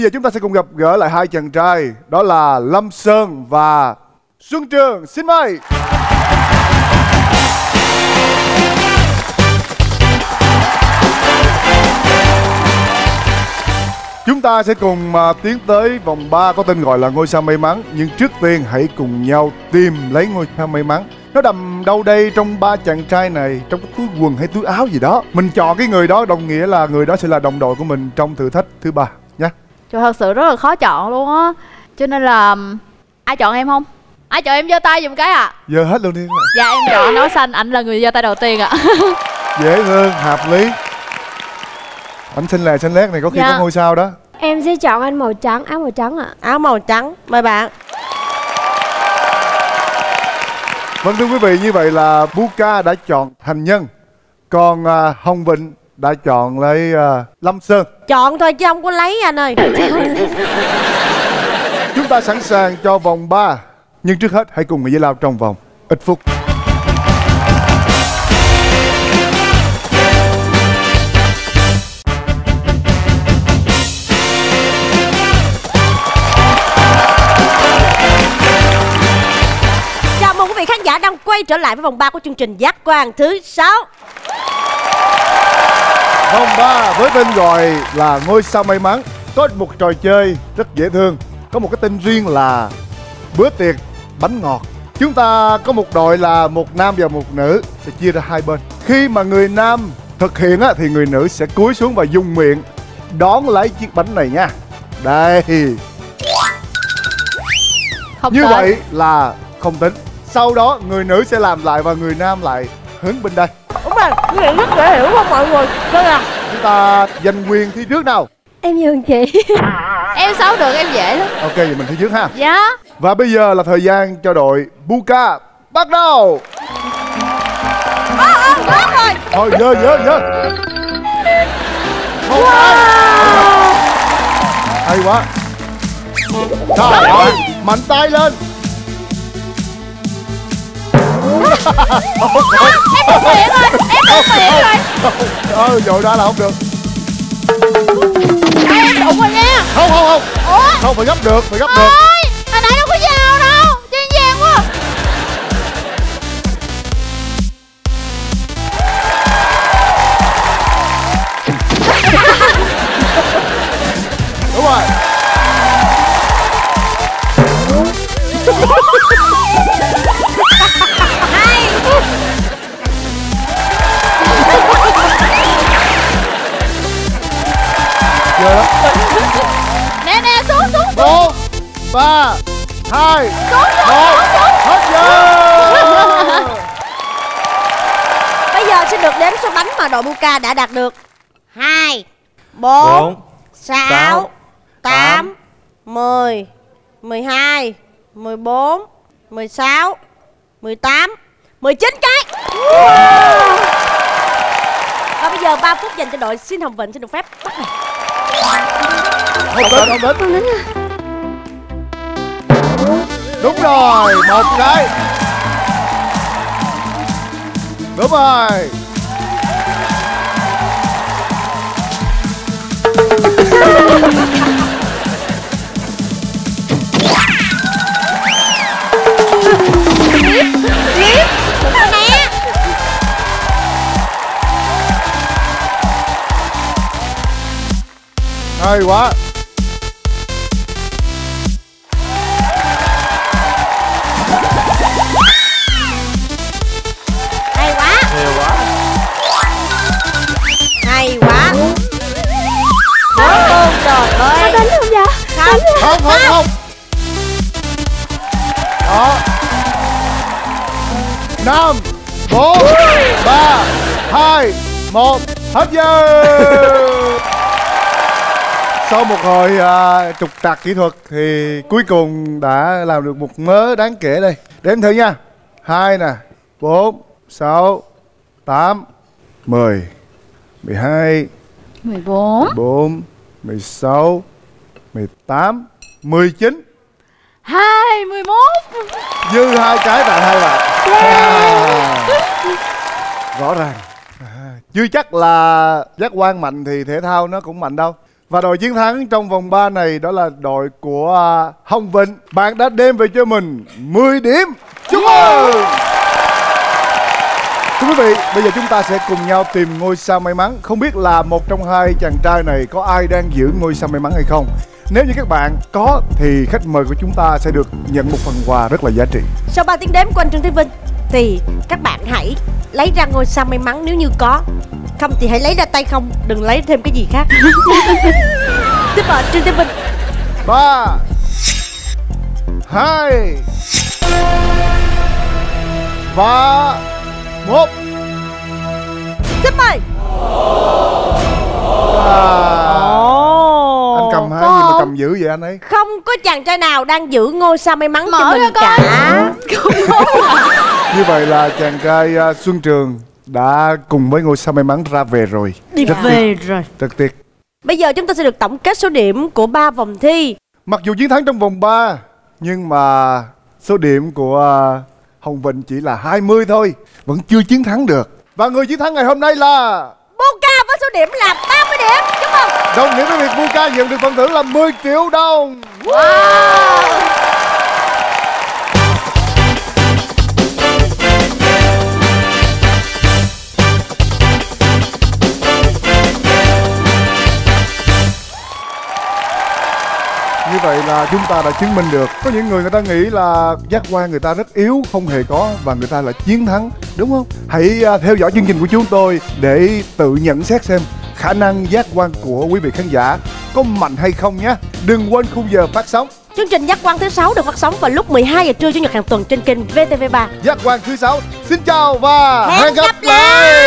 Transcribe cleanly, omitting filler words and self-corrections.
giờ chúng ta sẽ cùng gặp gỡ lại hai chàng trai. Đó là Lâm Sơn và Xuân Trường. Xin mời. Chúng ta sẽ cùng tiến tới vòng 3 có tên gọi là ngôi sao may mắn. Nhưng trước tiên hãy cùng nhau tìm lấy ngôi sao may mắn. Nó nằm đâu đây trong ba chàng trai này, trong cái túi quần hay túi áo gì đó. Mình chọn cái người đó đồng nghĩa là người đó sẽ là đồng đội của mình trong thử thách thứ 3 nhé. Trời, thật sự rất là khó chọn luôn á. Cho nên là ai chọn em không? Ai chọn em giơ tay giùm cái ạ. Giơ hết luôn đi. Dạ em chọn áo xanh, ảnh là người giơ tay đầu tiên ạ. Dễ thương, hợp lý. Ảnh xinh lè xinh lét này có khi có ngôi sao đó. Em sẽ chọn anh màu trắng, áo màu trắng ạ. Áo màu trắng, mời bạn. Vâng thưa quý vị, như vậy là Buka đã chọn Thành Nhân. Còn Hồng Vịnh đã chọn lấy Lâm Sơn. Chọn thôi chứ không có lấy anh ơi. Chúng ta sẵn sàng cho vòng 3. Nhưng trước hết hãy cùng người giải lao trong vòng ít phút. Chào mừng quý vị khán giả đang quay trở lại với vòng 3 của chương trình Giác Quan thứ 6. Vòng 3 với tên gọi là ngôi sao may mắn có một trò chơi rất dễ thương. Có một cái tên riêng là bữa tiệc bánh ngọt. Chúng ta có một đội là một nam và một nữ sẽ chia ra hai bên. Khi mà người nam thực hiện á, thì người nữ sẽ cúi xuống và dùng miệng đón lấy chiếc bánh này nha. Đây. Không như tới. vậy là không tính. Sau đó người nữ sẽ làm lại và người nam lại hướng bên đây. Đúng rồi, cái này rất dễ hiểu không mọi người? Đây là Chúng ta giành quyền thi trước nào. Em nhường chị. Em xấu được, em dễ lắm. Ok, vậy mình thi trước ha. Dạ. Và bây giờ là thời gian cho đội Buka bắt đầu. tốt rồi. Thôi nhớ. Wow. Hay quá. Trời ơi, mạnh tay lên. Em buông miệng rồi, Dội ra là không được. em đụng rồi nha. Không. Ủa? Không, phải gấp được. Ôi, hồi nãy đâu có dao đâu. Chen vàng quá. Đúng rồi. Ghê lắm. Nè, xuống. 4, 3, 2, 1. Hết giờ. Bây giờ sẽ được đếm số bánh mà đội Buka đã đạt được. 2, 4, 6, 8, 10, 12, 14, 16, 18, 19 cái. Và bây giờ 3 phút dành cho đội Xin Hồng Vịnh xin được phép bắt đầu. Không đến. Đúng rồi, một cái. Đúng rồi. Hay quá. Hay quá. Đúng luôn, trời ơi. Có tính không dạ? Không. Đó. 5, 4, 3, 2, 1. Hết giờ. Sau một hồi trục trặc kỹ thuật thì cuối cùng đã làm được một mớ đáng kể đây. Đếm thử nha. 2 nè, 4, 6, 8, 10, 12, 14, 14, 16, 18, 19. 21. Dư 2 cái tại hai bạn. Rõ ràng. Chưa chắc là giác quan mạnh thì thể thao nó cũng mạnh đâu. Và đội chiến thắng trong vòng 3 này đó là đội của Hồng Vịnh. Bạn đã đem về cho mình 10 điểm. Chúc mừng. Thưa quý vị, bây giờ chúng ta sẽ cùng nhau tìm ngôi sao may mắn. Không biết là một trong hai chàng trai này có ai đang giữ ngôi sao may mắn hay không. Nếu như các bạn có thì khách mời của chúng ta sẽ được nhận một phần quà rất là giá trị. Sau 3 tiếng đếm của anh Trương Thế Vinh thì các bạn hãy lấy ra ngôi sao may mắn nếu như có. Không thì hãy lấy ra tay không, đừng lấy thêm cái gì khác. Tiếp mời Trương Thế Vinh. 3 2 và 1. Tiếp mời. Anh cầm hai gì mà cầm dữ vậy anh ấy? Không có chàng trai nào đang giữ ngôi sao may mắn cho Mở mình ra coi. cả. Như vậy là chàng trai Xuân Trường đã cùng với ngôi sao may mắn ra về rồi. Đi về rồi. Rất tiếc. Bây giờ chúng ta sẽ được tổng kết số điểm của 3 vòng thi. Mặc dù chiến thắng trong vòng 3 nhưng mà số điểm của Hồng Vịnh chỉ là 20 thôi, vẫn chưa chiến thắng được. Và người chiến thắng ngày hôm nay là Buka với số điểm là 30 điểm. Chúc mừng. đồng nghĩa với việc Buka nhận được phần thưởng là 10 triệu đồng. Như vậy là chúng ta đã chứng minh được có những người ta nghĩ là giác quan người ta rất yếu, không hề có, và người ta là chiến thắng, đúng không? Hãy theo dõi chương trình của chúng tôi để tự nhận xét xem khả năng giác quan của quý vị khán giả có mạnh hay không nhé. Đừng quên khung giờ phát sóng. Chương trình Giác Quan thứ 6 được phát sóng vào lúc 12 giờ trưa Chủ nhật hàng tuần trên kênh VTV3. Giác quan thứ 6. Xin chào và Hẹn gặp lại.